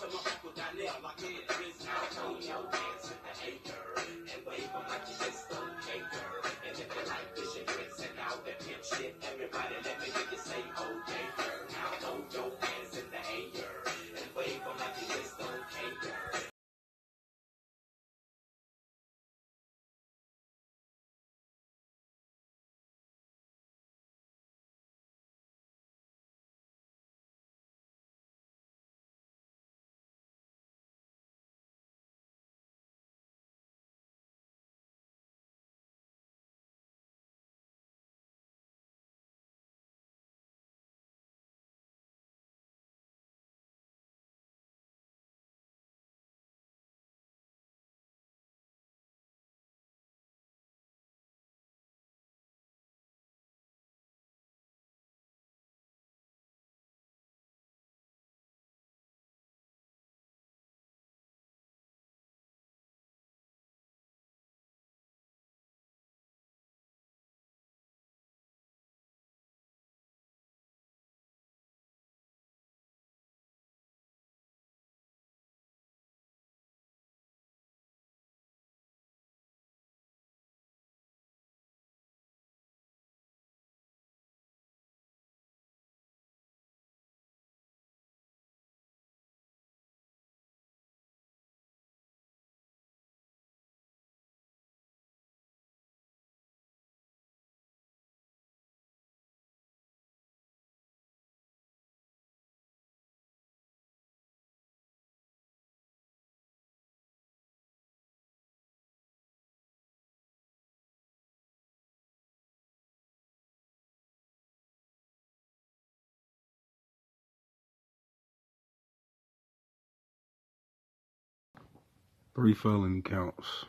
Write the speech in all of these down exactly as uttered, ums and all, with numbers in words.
Three felony counts.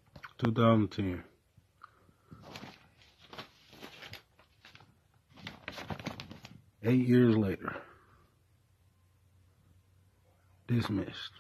twenty ten. Eight years later. Dismissed.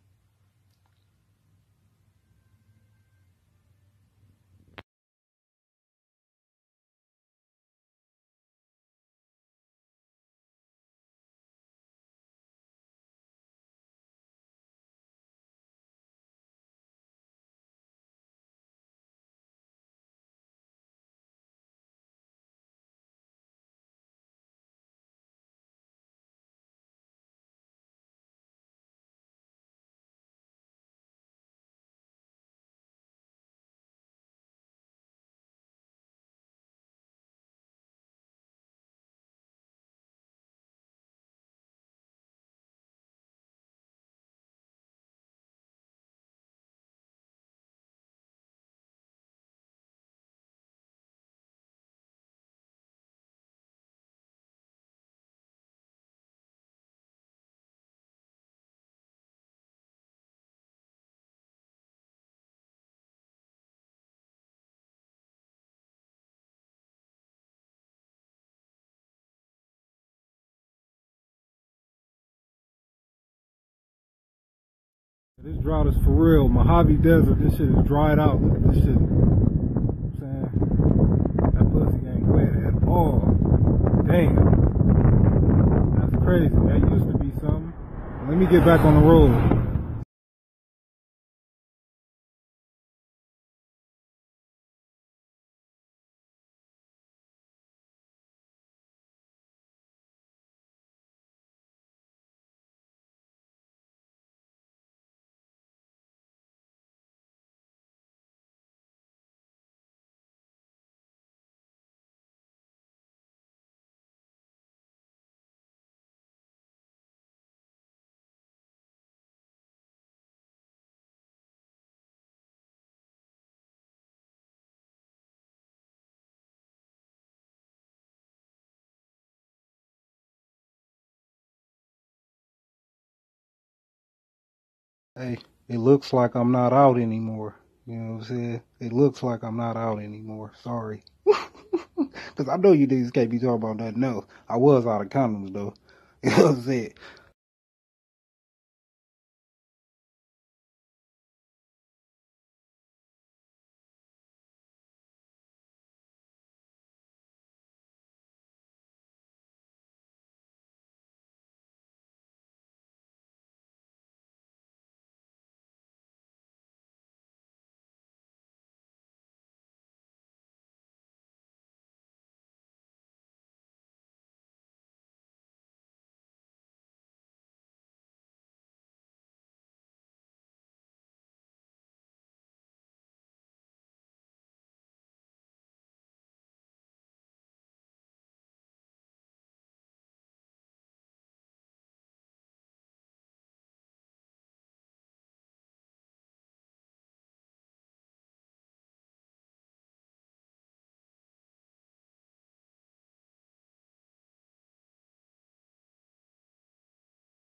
This drought is for real. Mojave Desert, this shit is dried out. This shit, you know what I'm saying? That pussy ain't wet at all. Damn. That's crazy. That used to be something. Let me get back on the road. Hey, it looks like I'm not out anymore. You know what I'm saying? It looks like I'm not out anymore. Sorry. Because I know you niggas can't be talking about nothing else. I was out of condoms, though. You know what I'm saying?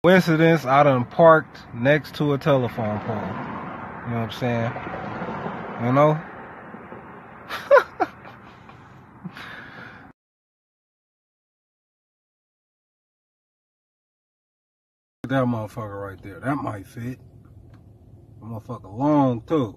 Coincidence, I done parked next to a telephone pole. You know what I'm saying? You know? That motherfucker right there. That might fit. That motherfucker long too.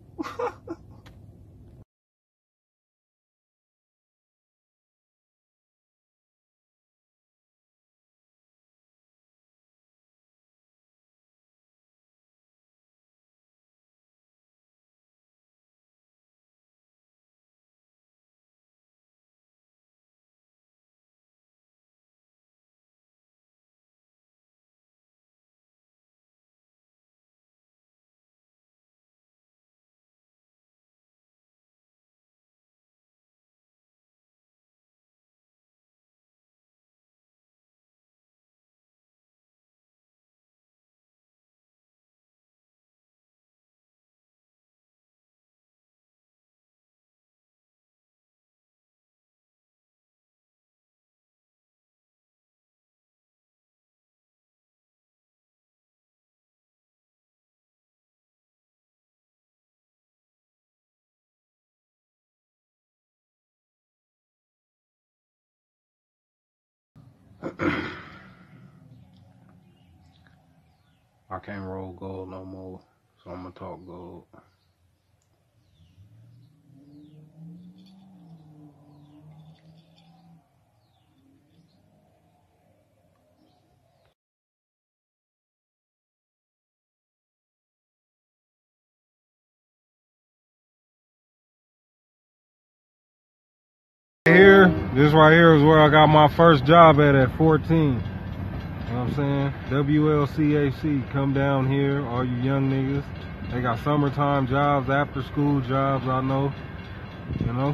I can't roll gold no more, so I'm gonna talk gold. Here, this right here is where I got my first job at at fourteen. You know what I'm saying? W L C A C, come down here, all you young niggas. They got summertime jobs, after school jobs, I know. You know?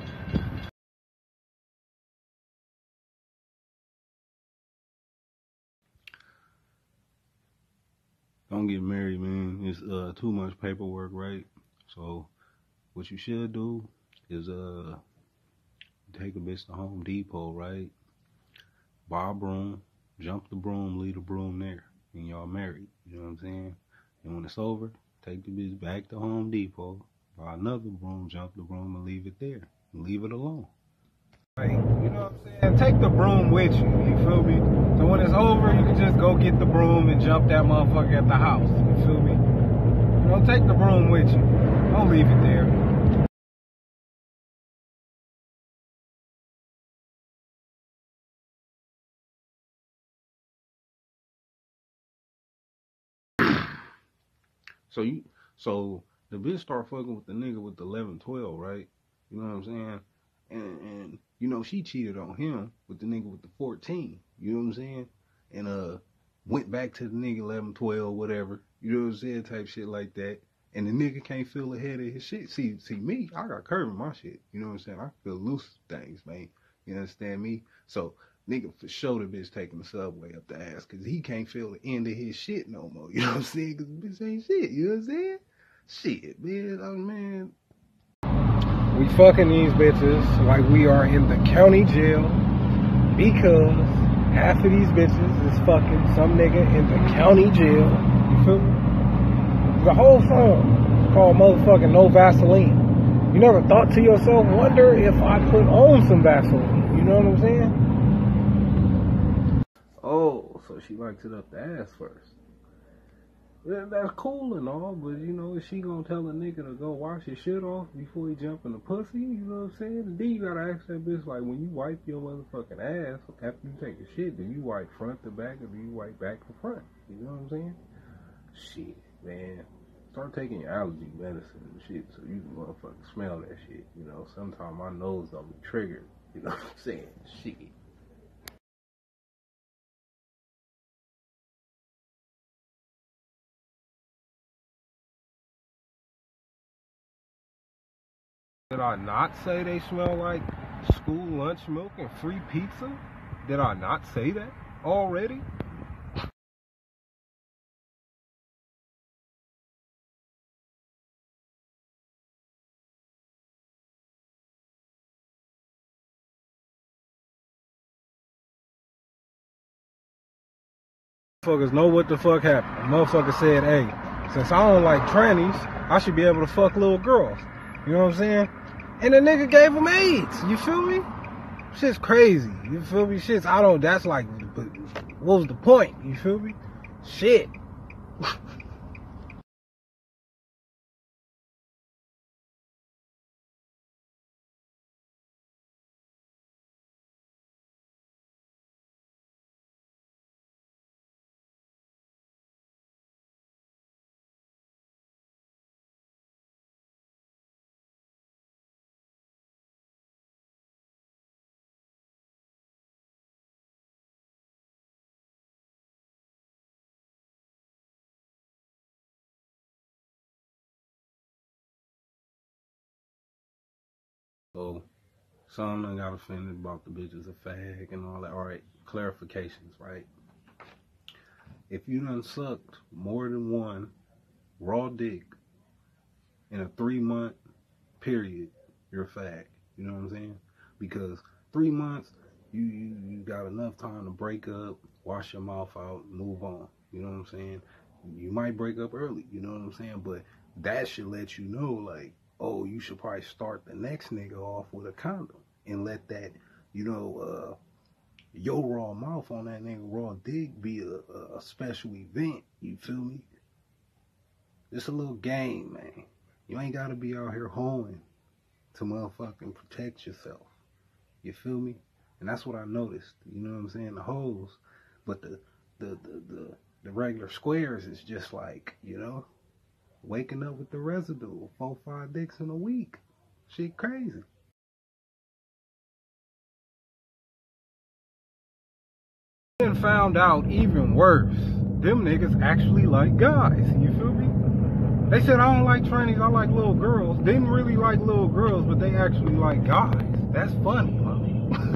Don't get married, man. It's uh, too much paperwork, right? So what you should do is uh take a bitch to Home Depot, right? Buy a broom, jump the broom, leave the broom there, and y'all married. You know what I'm saying? And when it's over, take the bitch back to Home Depot, buy another broom, jump the broom, and leave it there. And leave it alone. Right. You know what I'm saying? Take the broom with you. You feel me? So when it's over, you can just go get the broom and jump that motherfucker at the house. You feel me? You know, take the broom with you. Don't leave it there. So you, so the bitch start fucking with the nigga with the eleven, twelve, right? You know what I'm saying? And, and you know, she cheated on him with the nigga with the fourteen. You know what I'm saying? And uh, went back to the nigga eleven, twelve, whatever. You know what I'm saying? Type shit like that. And the nigga can't feel ahead of his shit. See, see me, I got curve in my shit. You know what I'm saying? I feel loose things, man. You understand me? So nigga for sure the bitch taking the subway up the ass because he can't feel the end of his shit no more. You know what I'm saying? Because the bitch ain't shit. You know what I'm saying? Shit, man. Oh, man. We fucking these bitches like we are in the county jail because half of these bitches is fucking some nigga in the county jail. You feel me? The whole song is called motherfucking No Vaseline. You never thought to yourself, wonder if I put on some Vaseline. You know what I'm saying? Oh, so she likes it up the ass first. Yeah, that's cool and all, but you know, is she gonna tell a nigga to go wash his shit off before he jump in the pussy? You know what I'm saying? And then you gotta ask that bitch, like, when you wipe your motherfucking ass after you take a shit, do you wipe front to back or do you wipe back to front? You know what I'm saying? Shit, man. Start taking your allergy medicine and shit so you can motherfucking smell that shit. You know, sometimes my nose don't be triggered. You know what I'm saying? Shit. Did I not say they smell like school lunch milk and free pizza? Did I not say that already? Motherfuckers know what the fuck happened. Motherfucker said, hey, since I don't like trannies, I should be able to fuck little girls. You know what I'm saying? And the nigga gave him AIDS. You feel me? Shit's crazy. You feel me? Shit's, I don't, that's like, what was the point? You feel me? Shit. So, some done got offended about the bitches a fag and all that. Alright, clarifications, right? If you done sucked more than one raw dick in a three month period, you're a fag. You know what I'm saying? Because three months, you, you, you got enough time to break up, wash your mouth out, move on. You know what I'm saying? You might break up early, you know what I'm saying? But that should let you know, like, oh, you should probably start the next nigga off with a condom and let that, you know, uh, your raw mouth on that nigga raw dick be a, a, a special event. You feel me? It's a little game, man. You ain't gotta be out here hoeing to motherfucking protect yourself. You feel me? And that's what I noticed. You know what I'm saying? The hoes, but the the the the, the regular squares is just like, you know, waking up with the residue, four five dicks in a week. Shit crazy. And found out even worse. Them niggas actually like guys. You feel me? They said I don't like trannies, I like little girls. Didn't really like little girls, but they actually like guys. That's funny, mommy.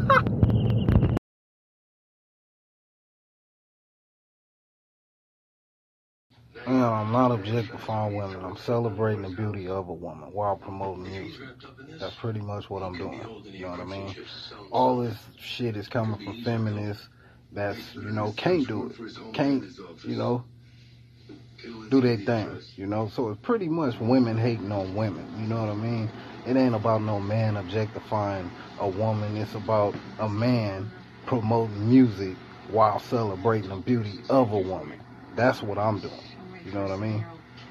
No, I'm not objectifying women. I'm celebrating the beauty of a woman while promoting music. That's pretty much what I'm doing. You know what I mean? All this shit is coming from feminists that's, you know, can't do it. Can't, you know, do their thing, you know? So it's pretty much women hating on women, you know what I mean? It ain't about no man objectifying a woman. It's about a man promoting music while celebrating the beauty of a woman. That's what I'm doing. You know what I mean?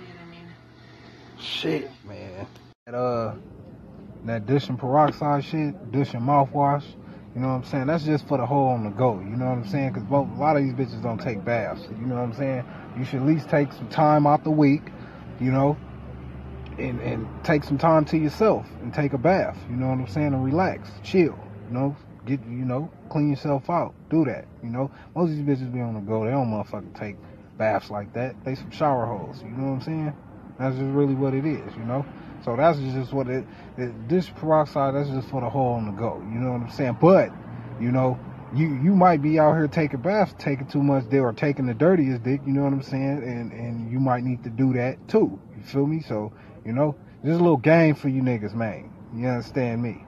Shit, man. That, uh, that dish and peroxide shit, dish and mouthwash, you know what I'm saying? That's just for the hoe on the go, you know what I'm saying? Because a lot of these bitches don't take baths, you know what I'm saying? You should at least take some time out the week, you know, and, and take some time to yourself and take a bath, you know what I'm saying? And relax, chill, you know, get, you know, clean yourself out, do that, you know? Most of these bitches be on the go, they don't motherfucking take baths like that. They some shower holes, you know what I'm saying? That's just really what it is, you know? So that's just what it, it this peroxide, that's just for the hoe on the go, you know what I'm saying? But, you know, you you might be out here taking baths, taking too much dick, or taking the dirtiest dick, you know what I'm saying? And and you might need to do that too, you feel me? So, you know, just a little game for you niggas, man. You understand me?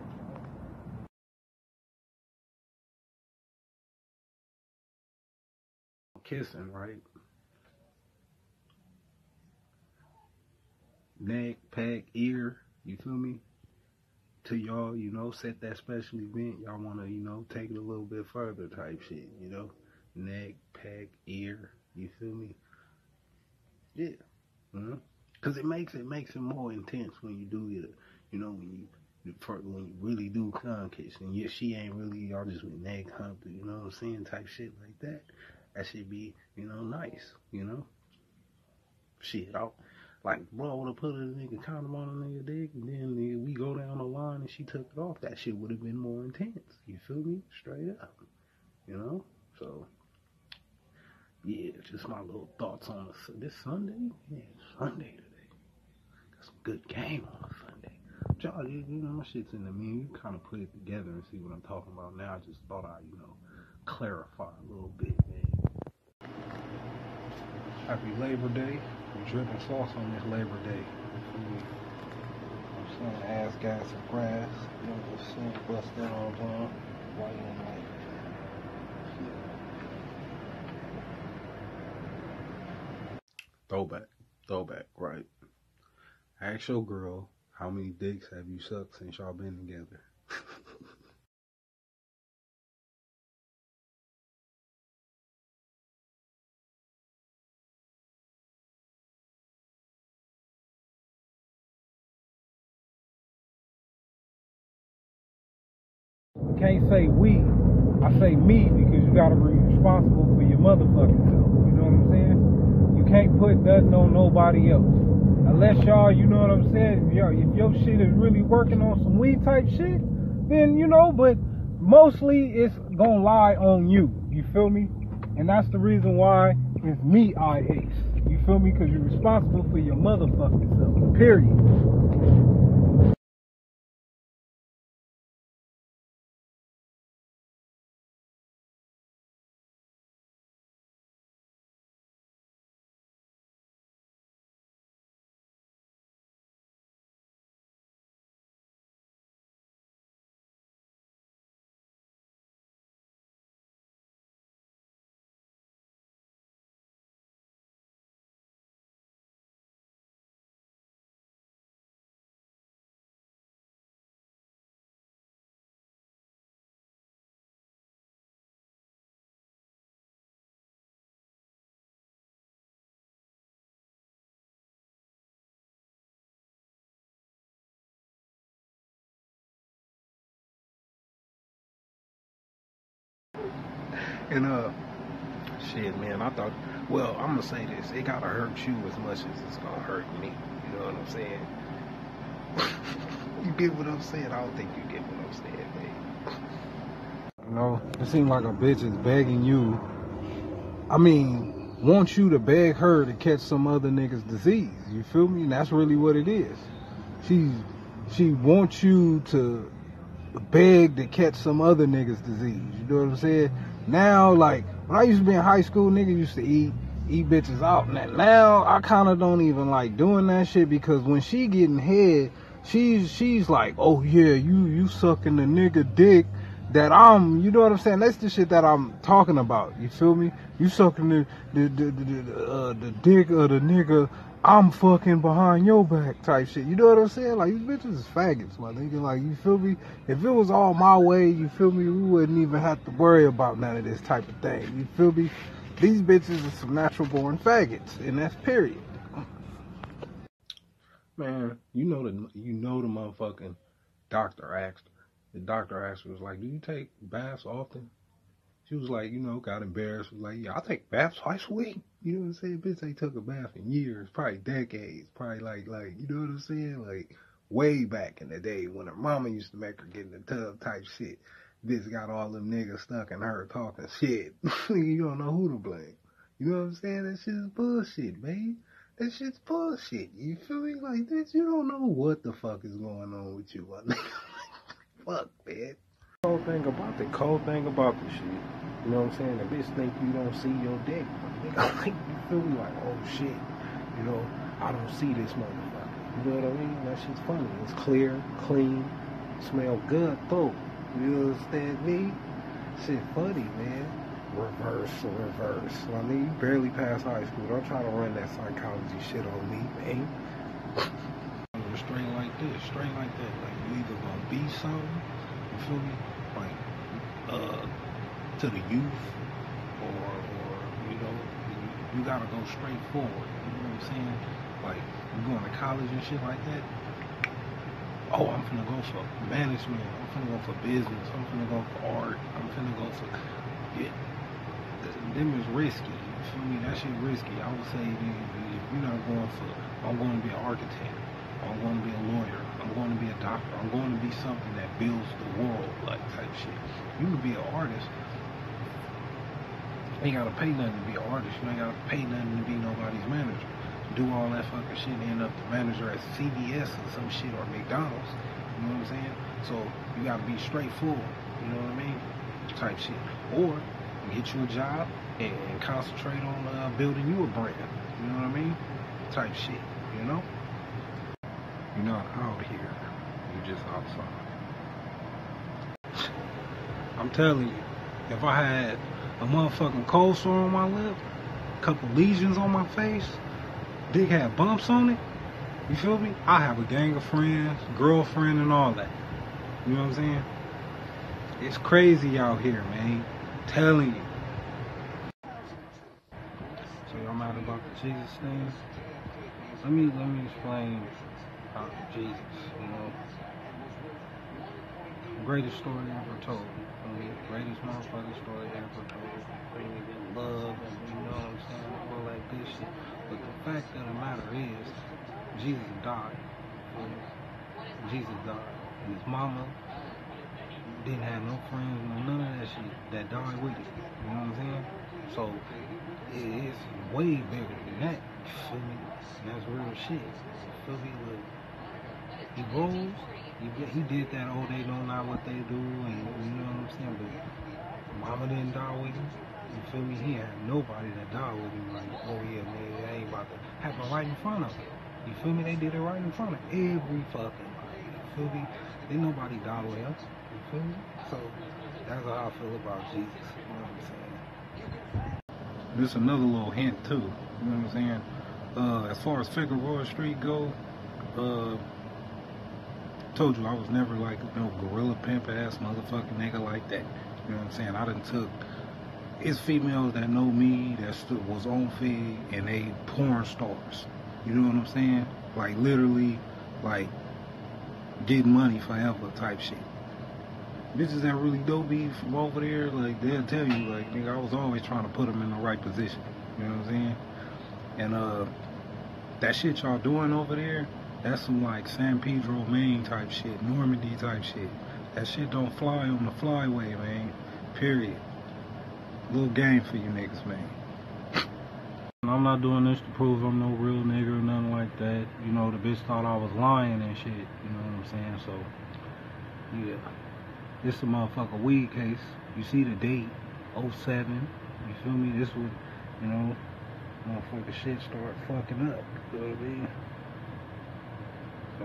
Kissing, right? Neck, peck, ear, you feel me? To y'all, you know, set that special event, y'all want to, you know, take it a little bit further type shit, you know? Neck, peck, ear, you feel me? Yeah. Mm-hmm. Cause it makes it makes it more intense when you do it, you know, when you when you really do cum kiss and yeah, she ain't really, y'all just with neck humping, you know what I'm saying, type shit like that. That should be, you know, nice, you know? Shit, I'll, like, bro, I would have put a nigga condom on a nigga dick, and then nigga, we go down the line and she took it off. That shit would have been more intense. You feel me? Straight up. You know? So, yeah, just my little thoughts on this, this Sunday. Yeah, Sunday today. Got some good game on a Sunday. Y'all, you, you know, my shit's in the meme. You kind of put it together and see what I'm talking about now. I just thought I'd, you know, clarify a little bit, man. Happy Labor Day. We're dripping sauce on this Labor Day. I'm saying ass, gas, and grass. You know what I'm saying? Bust that all down. White and light. Throwback. Throwback, right. Ask your girl, how many dicks have you sucked since y'all been together? You can't say we. I say me because you gotta be responsible for your motherfucking self. You know what I'm saying? You can't put nothing on nobody else. Unless y'all, you know what I'm saying? If, y'all, if your shit is really working on some weed type shit, then you know, but mostly it's gonna lie on you. You feel me? And that's the reason why it's me I ace. You feel me? Because you're responsible for your motherfucking self. Period. And uh shit, man, I thought, well, I'm gonna say this, it gotta hurt you as much as it's gonna hurt me. You know what I'm saying? You get what I'm saying? I don't think you get what I'm saying, babe. You know, it seems like a bitch is begging you. I mean, wants you to beg her to catch some other nigga's disease. You feel me? And that's really what it is. She's she wants you to beg to catch some other nigga's disease. You know what I'm saying? Now, like, when I used to be in high school, niggas used to eat eat bitches out. Now, now I kind of don't even like doing that shit because when she getting head, she's she's like, oh yeah, you you sucking the nigga dick that I'm, you know what I'm saying? That's the shit that I'm talking about. You feel me? You sucking the the the the, the, uh, the dick of the nigga I'm fucking behind your back type shit. You know what I'm saying? Like, these bitches is faggots, my nigga. Like, you feel me? If it was all my way, you feel me? We wouldn't even have to worry about none of this type of thing. You feel me? These bitches are some natural born faggots, and that's period. Man, you know the you know the motherfucking doctor asked. The doctor asked her, was like, do you take baths often? She was like, you know, got embarrassed. Was like, yeah, I take baths twice a week. You know what I'm saying? Bitch ain't took a bath in years, probably decades, probably like, like, you know what I'm saying? Like, way back in the day when her mama used to make her get in the tub type shit. Bitch got all them niggas stuck in her talking shit. You don't know who to blame. You know what I'm saying? That shit is bullshit, man. That shit's bullshit. You feel me? Like, bitch, you don't know what the fuck is going on with you, my nigga. Fuck, man. Cold thing about the cold thing about the shit. You know what I'm saying? The bitch think you don't see your dick. Like, you feel me? Like, oh shit. You know, I don't see this motherfucker. You know what I mean? That shit's funny. It's clear, clean, smell good though. You understand me? Shit funny, man. Reverse, reverse. I mean, you barely passed high school. Don't try to run that psychology shit on me, man. Straight like this, straight like that. Like, you either gonna be something, you feel me? Like, uh, to the youth, or, or you know, you, you gotta go straight forward. You know what I'm saying? Like, you going to college and shit like that. Oh, I'm finna go for management. I'm finna go for business. I'm finna go for art. I'm finna go for, yeah. Them is risky. You feel me? That shit risky. I would say, if you're not going for, I'm going to be an architect. I'm going to be a lawyer. I'm going to be a doctor. I'm going to be something that builds the world, like type shit. You can be an artist. You ain't got to pay nothing to be an artist. You ain't got to pay nothing to be nobody's manager. Do all that fucking shit and end up the manager at C V S or some shit, or McDonald's. You know what I'm saying? So you got to be straightforward. You know what I mean? Type shit. Or get you a job and, and concentrate on uh, building you a brand. You know what I mean? Type shit. You know? You're not out here. You're just outside. I'm telling you, if I had a motherfucking cold sore on my lip, a couple lesions on my face, dick had bumps on it, you feel me? I have a gang of friends, girlfriend and all that. You know what I'm saying? It's crazy out here, man. I'm telling you. So y'all mad about the Jesus thing? Let me let me explain about Jesus, you know. Greatest story ever told. I mean, greatest motherfucking story ever told. Bringing love and you know what I'm saying, all that good shit. But the fact of the matter is, Jesus died. Jesus died. And his mama didn't have no friends, no none of that shit that died with it. You know what I'm saying? So it is way bigger than that. You feel me? And that's real shit. You feel me? Look, he rose. He, he did that, oh, they know not what they do, and you know what I'm saying? But mama didn't die with him. You feel me? He had nobody that died with him. Like, oh yeah, man, that ain't about to happen right in front of him. You feel me? They did it right in front of every fucking body. You feel me? Didn't nobody die with him. You feel me? So that's how I feel about Jesus. You know what I'm saying? This another little hint too. You know what I'm saying? Uh, as far as Figueroa Street go, uh. told you I was never like no gorilla pimp ass motherfucking nigga like that. You know what I'm saying? I done took it's females that know me that stood, was on Fig and they porn stars. You know what I'm saying? Like literally like getting money forever type shit. Bitches that really dope be from over there, like they'll tell you like nigga I was always trying to put them in the right position. You know what I'm saying? And uh that shit y'all doing over there, that's some like San Pedro, Maine type shit, Normandy type shit. That shit don't fly on the flyway, man. Period. Little game for you niggas, man. I'm not doing this to prove I'm no real nigga or nothing like that. You know, the bitch thought I was lying and shit. You know what I'm saying? So, yeah. This is a motherfucker weed case. You see the date, oh seven. You feel me? This was, you know, motherfucker shit start fucking up. You know what I mean? So,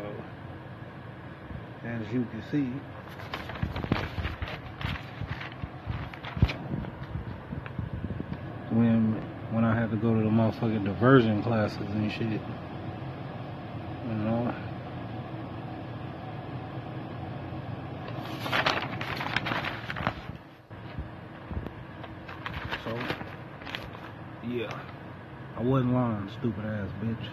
as you can see, when when I had to go to the motherfucking diversion classes and shit, you know. So, yeah, I wasn't lying, stupid ass bitch.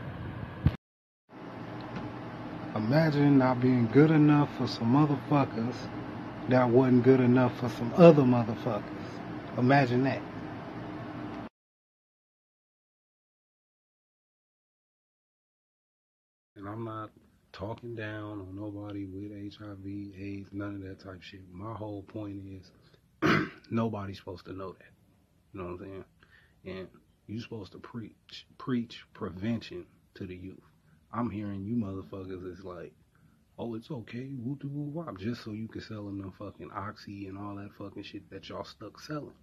Imagine not being good enough for some motherfuckers that wasn't good enough for some other motherfuckers. Imagine that. And I'm not talking down on nobody with H I V, AIDS, none of that type shit. My whole point is nobody's supposed to know that. You know what I'm saying? And you're supposed to preach, preach prevention to the youth. I'm hearing you motherfuckers is like, oh, it's okay, woo doo woo wop, just so you can sell them no fucking oxy and all that fucking shit that y'all stuck selling.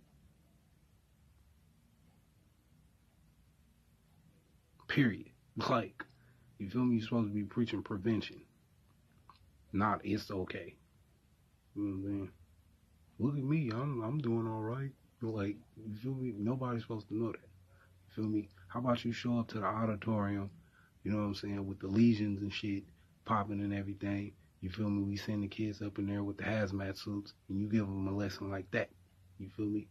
Period. Like, you feel me? You're supposed to be preaching prevention, not it's okay. You know what I'm saying? Look at me, I'm I'm doing all right. Like, you feel me? Nobody's supposed to know that. You feel me? How about you show up to the auditorium, you know what I'm saying, with the lesions and shit popping and everything. You feel me? We send the kids up in there with the hazmat suits and you give them a lesson like that. You feel me?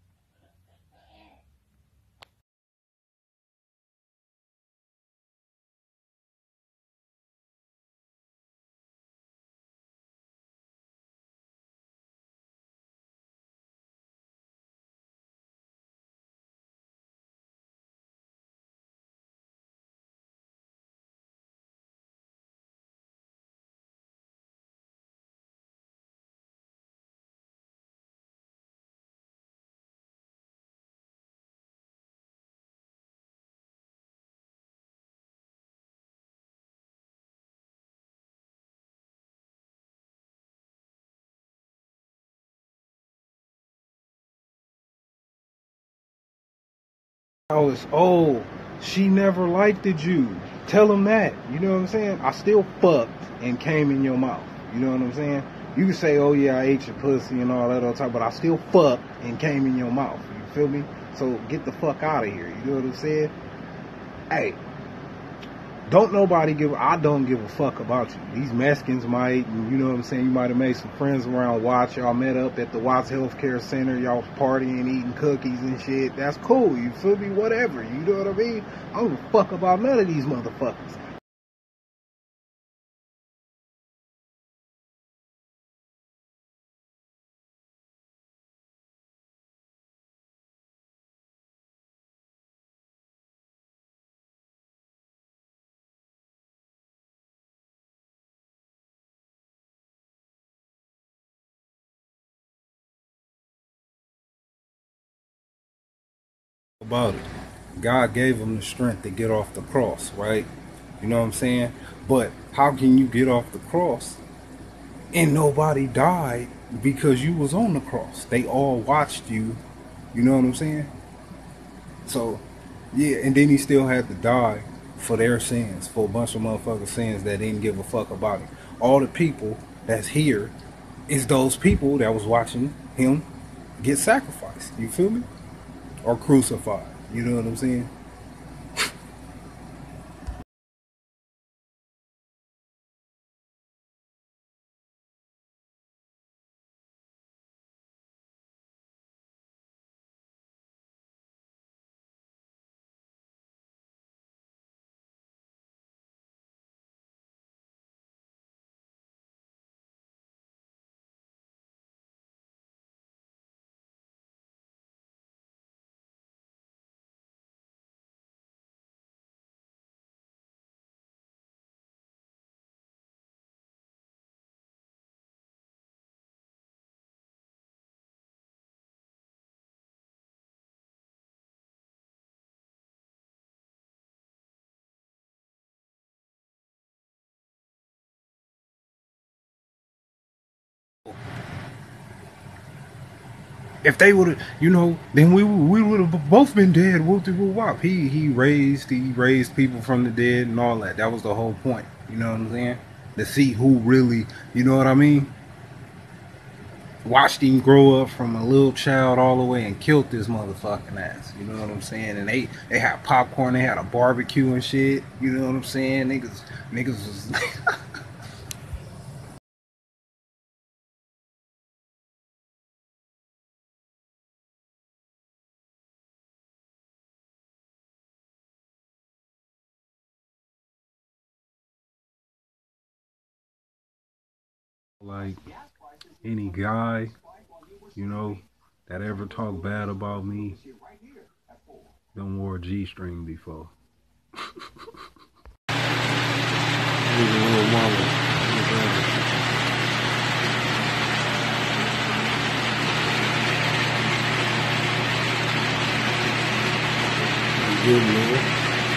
Oh, it's old. She never liked the Jew. Tell them that. You know what I'm saying? I still fucked and came in your mouth. You know what I'm saying? You can say, oh yeah, I ate your pussy and all that other type, but I still fucked and came in your mouth. You feel me? So get the fuck out of here. You know what I'm saying? Hey, Don't nobody give, I don't give a fuck about you. These Mexicans might, you know what I'm saying, you might have made some friends around Watts. Y'all met up at the Watts Healthcare Center. Y'all was partying, eating cookies and shit. That's cool. You feel me? Whatever. You know what I mean? I don't give a fuck about none of these motherfuckers. About it. God gave him the strength to get off the cross, right? You know what I'm saying? But how can you get off the cross and nobody died because you was on the cross? They all watched you. You know what I'm saying? So, yeah, and then he still had to die for their sins, for a bunch of motherfucking sins that didn't give a fuck about him. All the people that's here is those people that was watching him get sacrificed. You feel me? Or crucified. You know what I'm saying? If they would have, you know, then we we would have both been dead. Whoop de whoop wop. He he raised he raised people from the dead and all that. That was the whole point. You know what I'm saying? To see who really, you know what I mean? Watched him grow up from a little child all the way and killed this motherfucking ass. You know what I'm saying? And they they had popcorn, they had a barbecue and shit. You know what I'm saying? Niggas niggas was. Like any guy, you know, that ever talk bad about me, don't wore a G string before. Good man.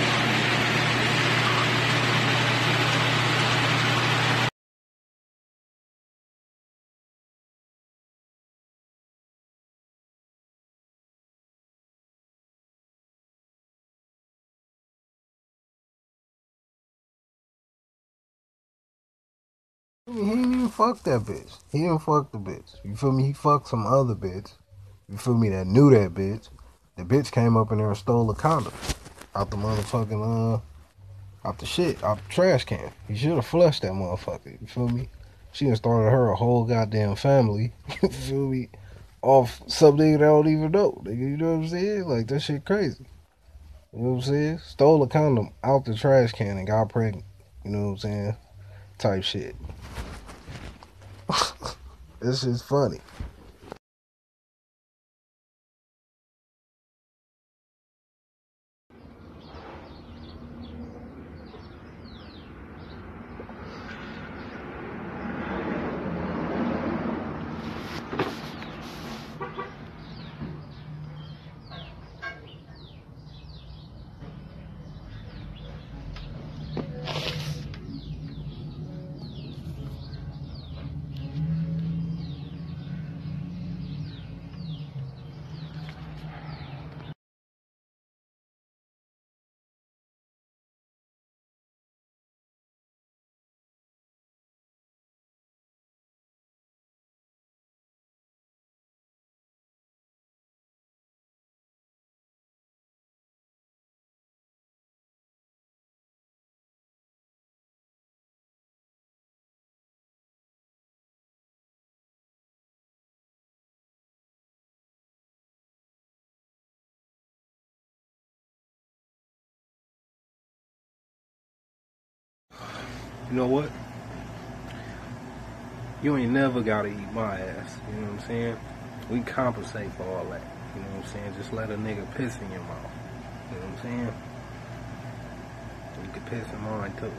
He didn't even fuck that bitch. He didn't fuck the bitch. You feel me? He fucked some other bitch. You feel me? That knew that bitch. The bitch came up in there and stole a condom out the motherfucking uh out the shit, out the trash can. He should have flushed that motherfucker. You feel me? She done started her a whole goddamn family. You feel me? Off something that I don't even know. Nigga, you know what I'm saying? Like that shit crazy. You know what I'm saying? Stole a condom out the trash can and got pregnant. You know what I'm saying? Type shit. This is funny. You know what? You ain't never gotta eat my ass. You know what I'm saying? We compensate for all that. You know what I'm saying? Just let a nigga piss in your mouth. You know what I'm saying? You can piss in mine too.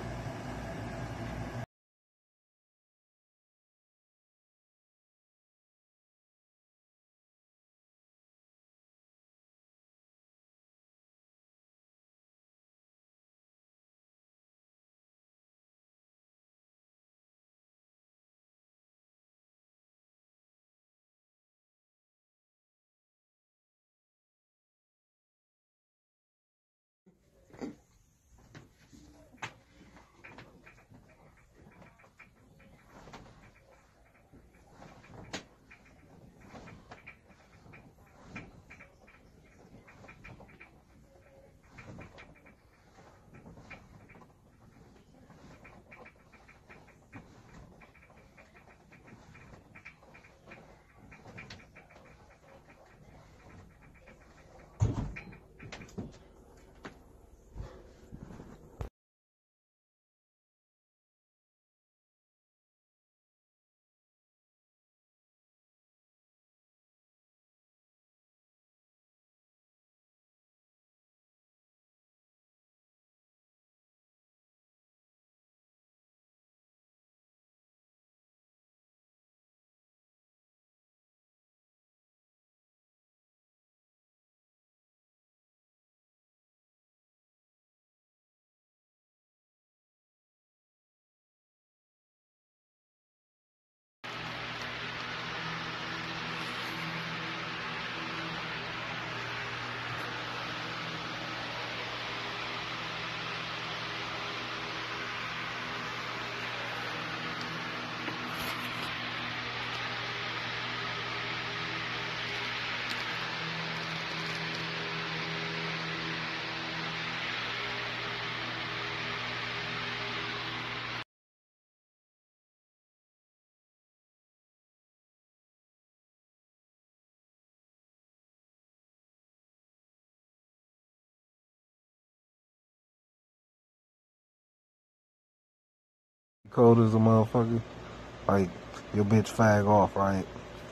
Cold as a motherfucker. Like, your bitch fag off, right?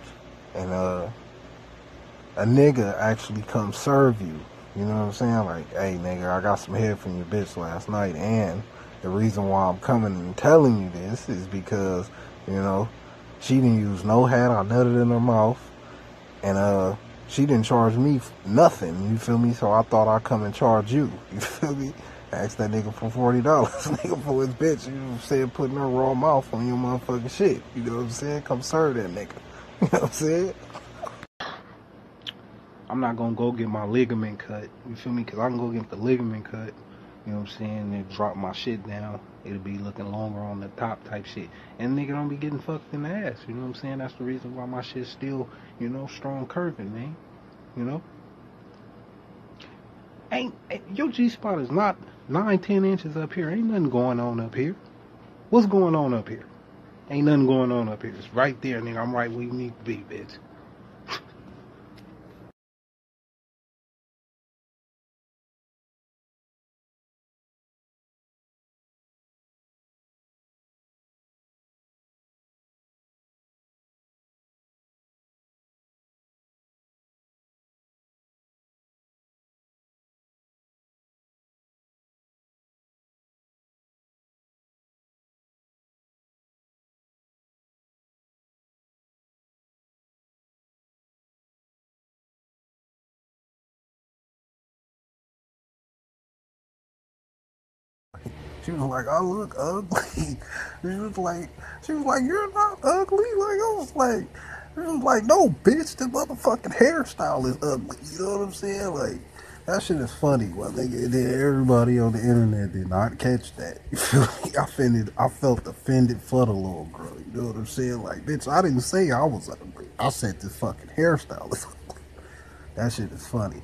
And uh a nigga actually come serve you. You know what I'm saying? Like, hey nigga, I got some head from your bitch last night, and the reason why I'm coming and telling you this is because, you know, she didn't use no hat, I nutted in her mouth, and uh she didn't charge me nothing, you feel me? So I thought I'd come and charge you, you feel me? Ask that nigga for forty dollars, nigga, for his bitch, you know what I'm saying, putting her raw mouth on your motherfucking shit, you know what I'm saying? Come serve that nigga, you know what I'm saying? I'm not gonna go get my ligament cut, you feel me? Cause I can go get the ligament cut, you know what I'm saying, and drop my shit down. It'll be looking longer on the top type shit. And nigga don't be getting fucked in the ass, you know what I'm saying? That's the reason why my shit's still, you know, strong curving, man. You know? Ain't, ain't your G spot is not nine, ten inches up here. Ain't nothing going on up here. What's going on up here? Ain't nothing going on up here. It's right there, nigga. I'm right where you need to be, bitch. She was like, I look ugly. She was like, she was like, you're not ugly. Like, I was like, she was like, no, bitch, the motherfucking hairstyle is ugly. You know what I'm saying? Like, that shit is funny. Well, they, they, everybody on the internet did not catch that. You feel me? I, offended, I felt offended for the little girl. You know what I'm saying? Like, bitch, I didn't say I was ugly. I said this fucking hairstyle is ugly. That shit is funny.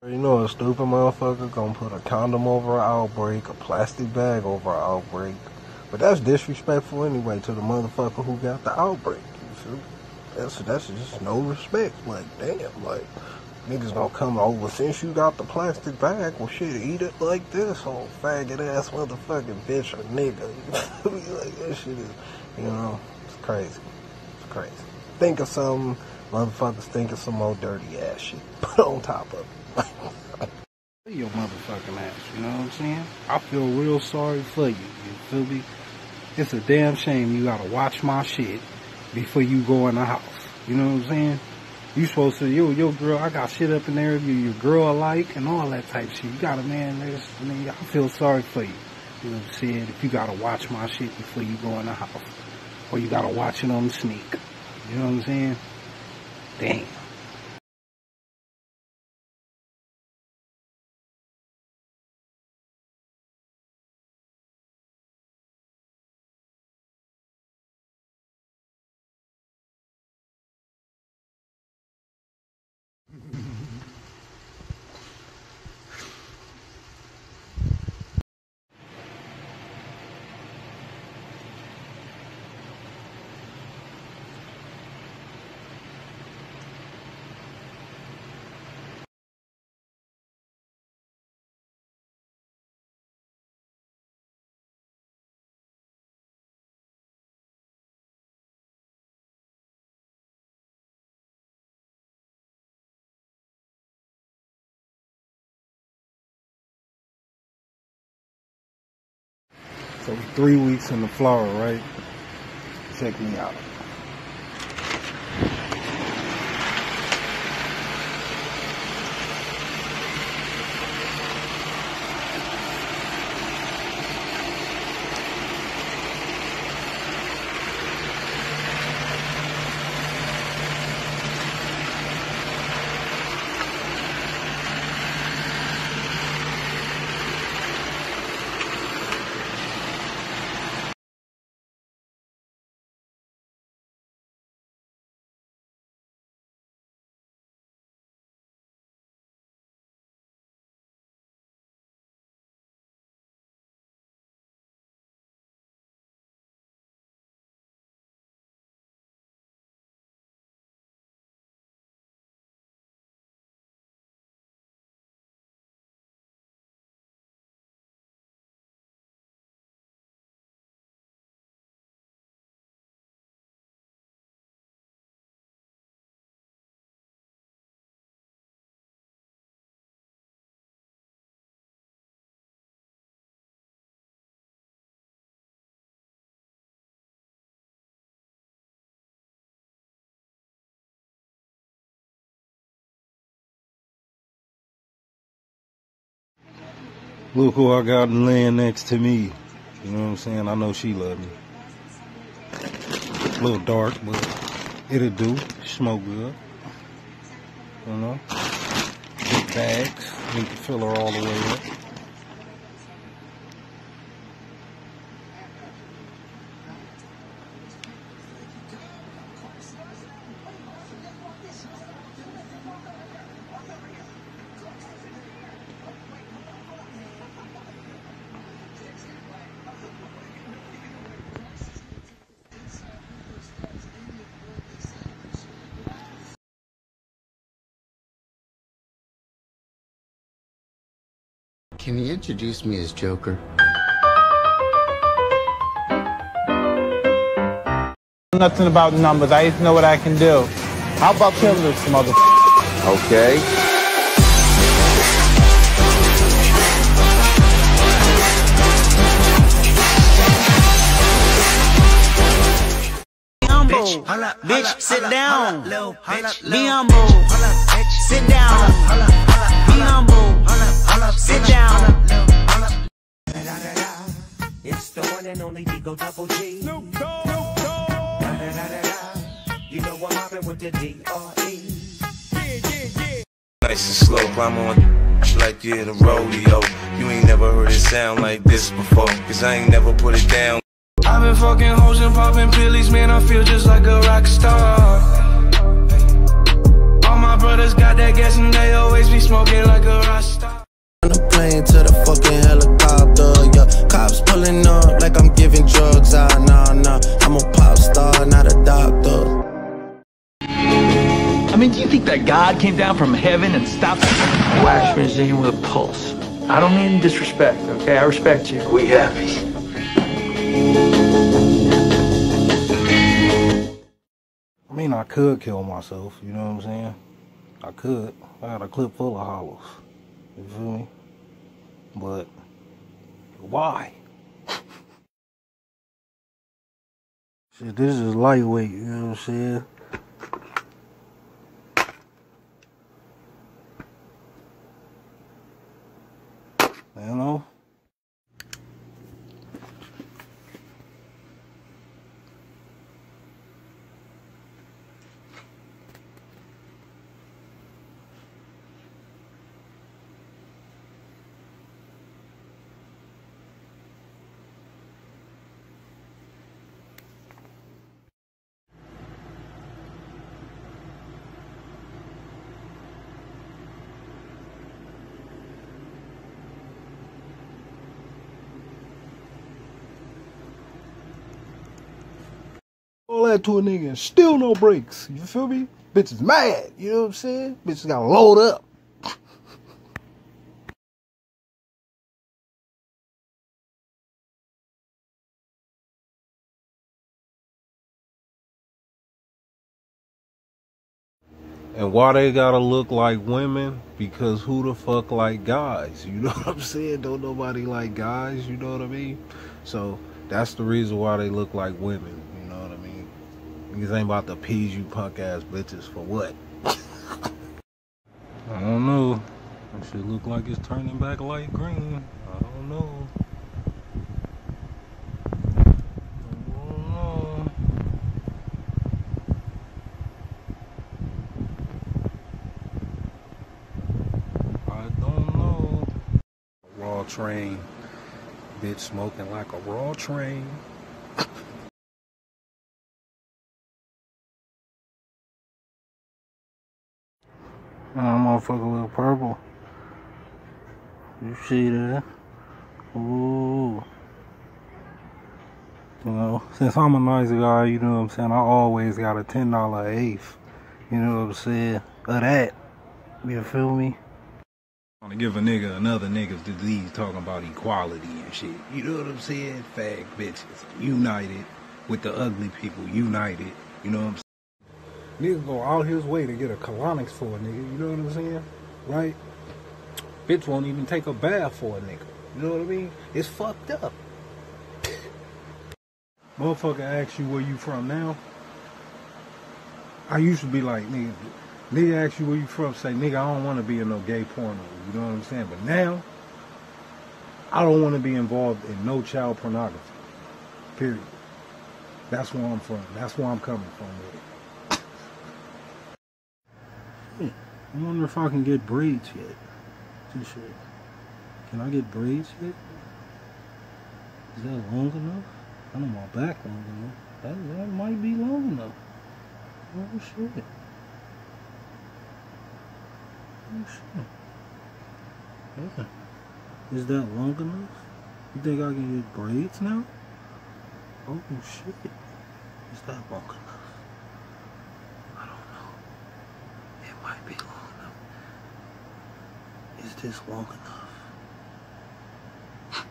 You know a stupid motherfucker gonna put a condom over an outbreak, a plastic bag over an outbreak. But that's disrespectful anyway to the motherfucker who got the outbreak. You feel? That's, that's just no respect. Like, damn, like, niggas gonna come over since you got the plastic bag. Well, shit, eat it like this, old faggot ass motherfucking bitch or nigga. Like, that shit is, you know, it's crazy. It's crazy. Think of something, motherfuckers think of some more dirty ass shit. Put on top of it. Your motherfucking ass, you know what I'm saying? I feel real sorry for you, you feel me? It's a damn shame you gotta watch my shit before you go in the house, you know what I'm saying? You supposed to, yo, yo girl, I got shit up in there, you, your girl alike, and all that type of shit. You got a man, there's, I mean, I feel sorry for you, you know what I'm saying? If you gotta watch my shit before you go in the house, or you gotta watch it on the sneak, you know what I'm saying? Damn. So three weeks in the Florida, right? Check me out. Look who I got laying next to me. You know what I'm saying? I know she love me. A little dark, but it'll do. Smoke good. You know? Big bags. Need to fill her all the way up. Can you introduce me as Joker? Nothing about numbers. I just know what I can do. How about kill this motherfucker? Okay. Bitch, bitch, sit down. Be humble. Sit down. Be humble. Sit down. It's the one and only Digo Double G. Snoop Dogg. You know I'm mobbing with the D R E. Yeah, yeah, yeah. Nice and slow, climb on like you in a rodeo. You ain't never heard it sound like this before, cause I ain't never put it down. I've been fucking hoes and popping pillies, man, I feel just like a rock star. All my my brothers got that gas and they always be smoking like a Rasta. On the plane to the fucking helicopter, yeah. Cops pulling up like I'm giving drugs. Ah, nah, nah. I'm a pop star, not a doctor. I mean, do you think that God came down from heaven and stopped? Wax musician with a pulse. I don't mean disrespect, okay? I respect you. We happy. I mean, I could kill myself, you know what I'm saying? I could. I got a clip full of hollows. You feel me? But why? Shit, this is lightweight, you know what I'm saying? You know? All that to a nigga and still no brakes. You feel me? Bitch is mad. You know what I'm saying? Bitch got to load up. And why they gotta look like women? Because who the fuck like guys? You know what I'm saying? Don't nobody like guys, you know what I mean? So that's the reason why they look like women. You know what I mean? Niggas ain't about to appease you punk ass bitches for what? I don't know. That shit look like it's turning back light green. I don't know. I don't know. I don't know. Raw train. Bitch smoking like a raw train. Oh, motherfucker look purple. You see that? Ooh. You know, since I'm a nice guy, you know what I'm saying, I always got a ten dollar eighth. You know what I'm saying? Of that. You feel me? I'm gonna give a nigga another nigga's disease talking about equality and shit. You know what I'm saying? Fag bitches. United with the ugly people. United. You know what I'm saying? Nigga go out his way to get a colonics for a nigga, you know what I'm saying? Right? Bitch won't even take a bath for a nigga. You know what I mean? It's fucked up. Motherfucker asks you where you from now. I used to be like, nigga, nigga asks you where you from, say, nigga, I don't want to be in no gay porno. You know what I'm saying? But now, I don't want to be involved in no child pornography. Period. That's where I'm from. That's where I'm coming from with it. I wonder if I can get braids yet. This shit. Can I get braids yet? Is that long enough? I know my back long enough. That, that might be long enough. Oh shit. Oh shit. Yeah. Is that long enough? You think I can get braids now? Oh shit. Is that long enough? I don't know. It might be long enough. Is this long enough?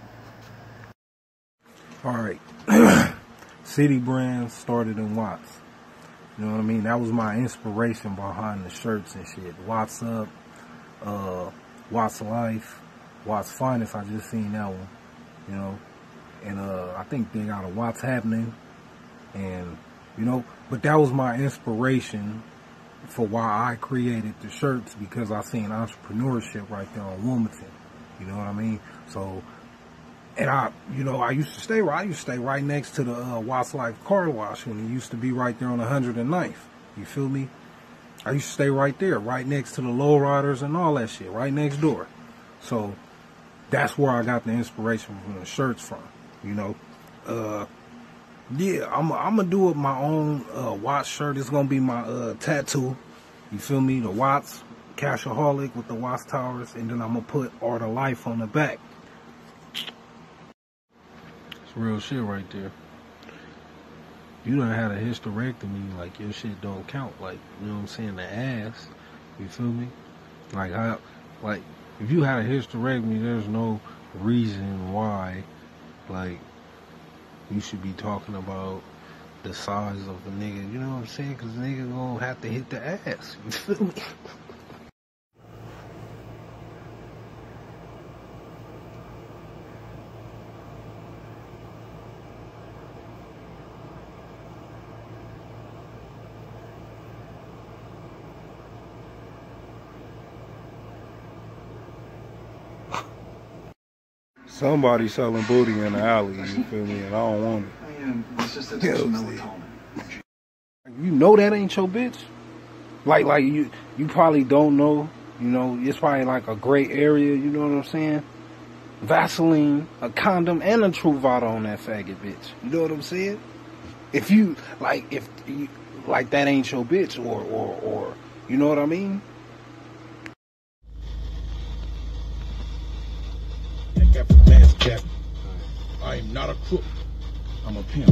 Alright. City Brands started in Watts. You know what I mean? That was my inspiration behind the shirts and shit. Watts Up, uh, Watts Life, Watts Finest. I just seen that one. You know? And uh, I think they got a Watts Happening. And, you know, but that was my inspiration for why I created the shirts, because I seen entrepreneurship right there on Wilmington. You know what I mean? So, and I, you know, I used to stay right, I used to stay right next to the uh, Watts Life car wash when it used to be right there on one hundred ninth. You feel me? I used to stay right there, right next to the lowriders and all that shit, right next door. So, that's where I got the inspiration from the shirts from, you know. Uh, yeah, I'm, I'm gonna do it my own uh, Watts shirt. It's gonna be my uh, tattoo. You feel me? The Watts, Cashaholic with the Watts Towers, and then I'm gonna put Art of Life on the back. It's real shit right there. You done had a hysterectomy, like your shit don't count, like, you know what I'm saying, the ass. You feel me? Like, how, like, if you had a hysterectomy, there's no reason why, like, you should be talking about the size of the nigga, you know what I'm saying? Because the nigga gonna have to hit the ass. You feel me? Somebody selling booty in the alley, you feel me? And I don't want it. It's just a you know that ain't your bitch. Like, like you, you probably don't know. You know, it's probably like a gray area. You know what I'm saying? Vaseline, a condom, and a Truvada on that faggot bitch. You know what I'm saying? If you like, if you, like that ain't your bitch, or or or you know what I mean? I am not a crook. I'm a pimp.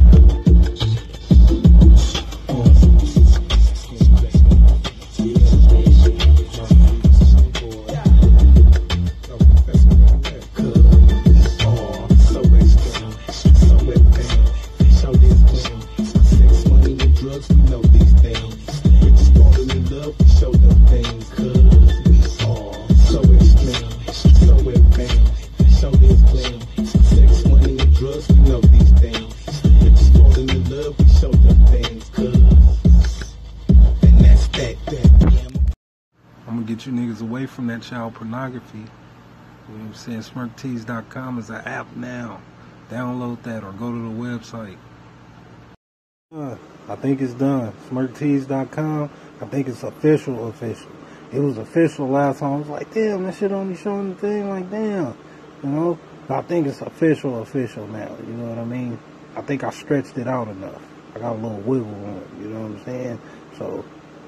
You niggas away from that child pornography. You know what I'm saying? Smirk Tees dot com is an app now. Download that or go to the website. Uh, I think it's done. Smirk Tees dot com. I think it's official, official. It was official last time. I was like, damn, that shit only showing the thing. Like, damn. You know? But I think it's official, official now. You know what I mean? I think I stretched it out enough. I got a little wiggle on it. You know what I'm saying? So,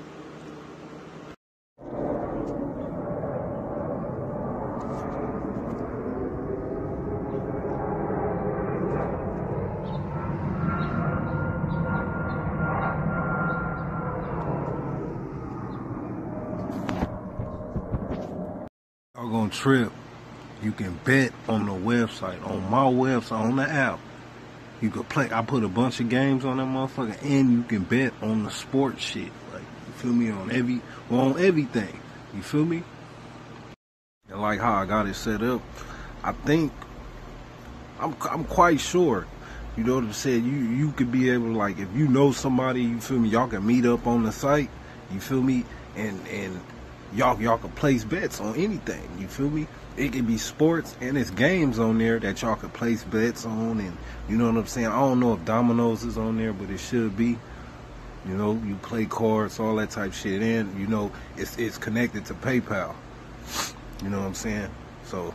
trip, you can bet on the website, on my website, on the app. You could play. I put a bunch of games on that motherfucker, and you can bet on the sports shit. Like, you feel me? On every, well, on everything. You feel me? And like how I got it set up, I think I'm I'm quite sure. You know what I'm saying? You you could be able to, like, if you know somebody, you feel me? Y'all can meet up on the site. You feel me? And and. Y'all, y'all can place bets on anything. You feel me? It can be sports, and it's games on there that y'all can place bets on, and you know what I'm saying? I don't know if dominoes is on there, but it should be. You know, you play cards, all that type shit, and you know it's it's connected to PayPal. You know what I'm saying? So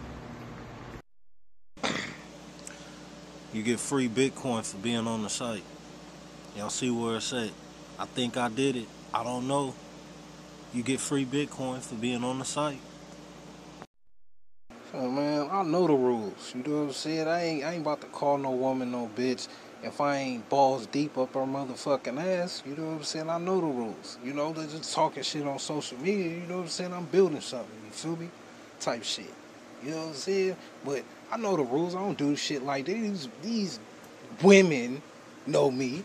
you get free Bitcoin for being on the site. Y'all see where it's at? I think I did it. I don't know. You get free Bitcoin for being on the site. So, man, I know the rules. You know what I'm saying? I ain't, I ain't about to call no woman no bitch if I ain't balls deep up her motherfucking ass. You know what I'm saying? I know the rules. You know, they're just talking shit on social media. You know what I'm saying? I'm building something. You feel me? Type shit. You know what I'm saying? But I know the rules. I don't do shit like these. These women know me.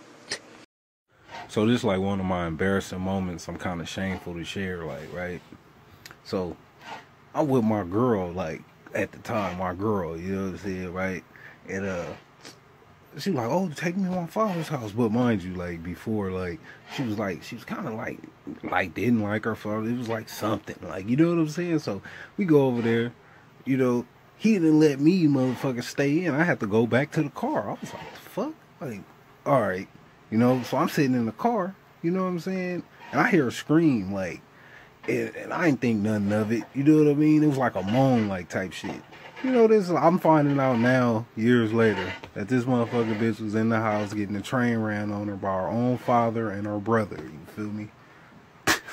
So this is like one of my embarrassing moments. I'm kind of shameful to share, like, right? So I'm with my girl, like, at the time, my girl, you know what I'm saying, right? And uh, she was like, oh, take me to my father's house. But mind you, like, before, like, she was like, she was kind of like, like, didn't like her father. It was like something, like, you know what I'm saying? So we go over there, you know, he didn't let me motherfucker stay in. I had to go back to the car. I was like, the fuck? Like, all right. You know, so I'm sitting in the car, you know what I'm saying? And I hear a scream, like, and, and I didn't think nothing of it. You know what I mean? It was like a moan, like, type shit. You know, this, I'm finding out now, years later, that this motherfucking bitch was in the house getting a train ran on her by her own father and her brother. You feel me?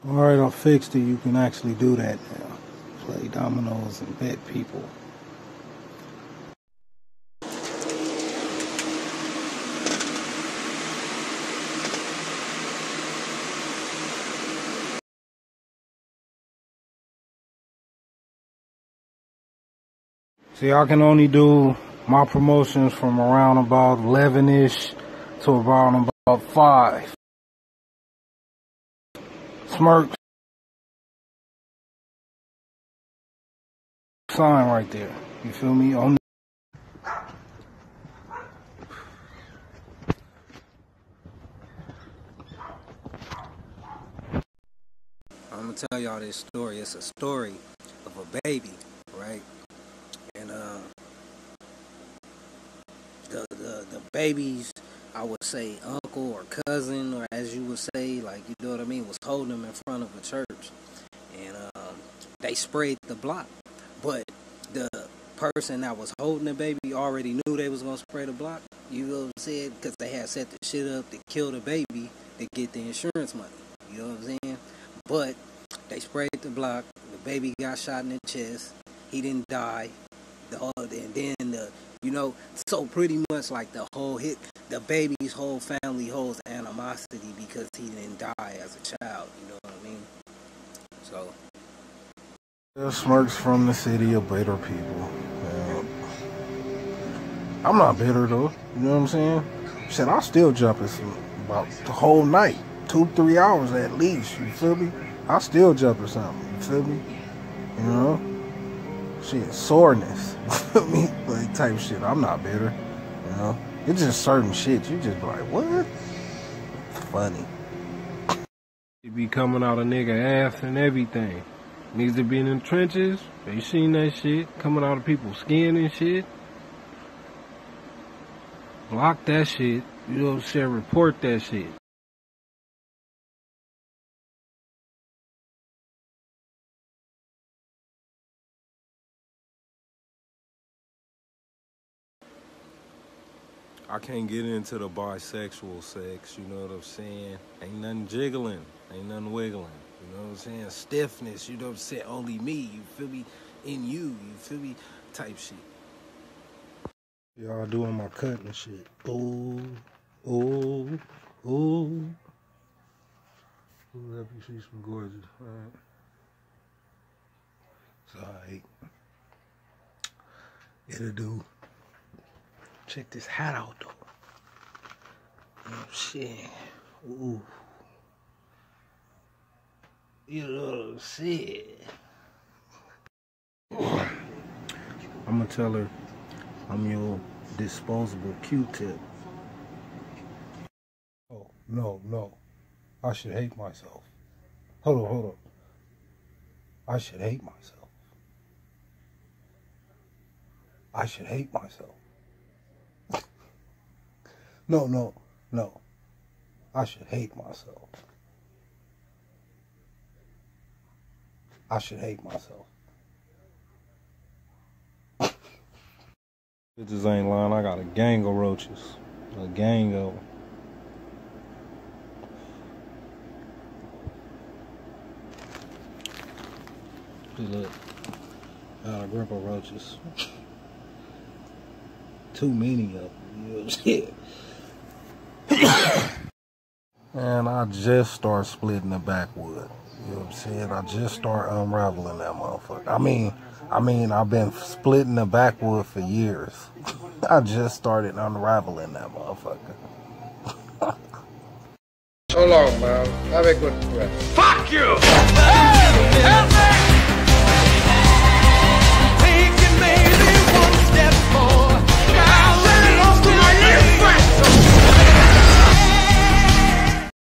Alright, I fixed it. You can actually do that now. Play dominoes and bet people. See, I can only do my promotions from around about eleven-ish to around about five. Smirks. Sign right there. You feel me? On I'm gonna tell y'all this story. It's a story of a baby, right? And uh, the, the the baby's, I would say, uncle or cousin, or as you would say, like, you know what I mean, was holding him in front of a church, and um, they sprayed the block. But the person that was holding the baby already knew they was gonna spray the block. You know what I'm saying? Because they had set the shit up to kill the baby to get the insurance money. You know what I'm saying? But they sprayed the block. The baby got shot in the chest. He didn't die. The and then the you know so pretty much like the whole hit the baby's whole family holds animosity because he didn't die as a child. You know what I mean? So. The Smirks from the city of bitter people. Yeah. I'm not bitter though. You know what I'm saying? Shit, I still jumping some about the whole night, two, three hours at least. You feel me? I still jumping something. You feel me? You know? Shit, soreness. You feel me? Like type shit. I'm not bitter. You know? It's just certain shit. You just be like, what? Funny. It be coming out of nigga ass and everything. Niggas that be in the trenches, they seen that shit coming out of people's skin and shit. Block that shit. You know what I'm saying? Report that shit. I can't get into the bisexual sex, you know what I'm saying? Ain't nothing jiggling, ain't nothing wiggling. You know what I'm saying? Stiffness, you know what I'm saying? Only me, you feel me? In you, you feel me? Type shit. Y'all doing my cut and shit. Ooh, ooh, ooh. Ooh, you see some gorgeous, alright. It's alright. It'll do. Check this hat out though. Oh shit. Ooh. You know what I'm saying? I'm gonna tell her I'm your disposable Q-tip. Oh, no, no. I should hate myself. Hold on, hold on. I should hate myself. I should hate myself. No, no, no. I should hate myself. I should hate myself. Bitches ain't lying. I got a gang of roaches. A gang of them. See, look. I got a group of roaches. Too many of them. You know what I'm saying? And I just start splitting the backwood. You know what I'm saying? I just start unraveling that motherfucker. I mean, I mean, I've been splitting the backwood for years. I just started unraveling that motherfucker. So long, man. Have a good rest. Fuck you! Hey! Help me!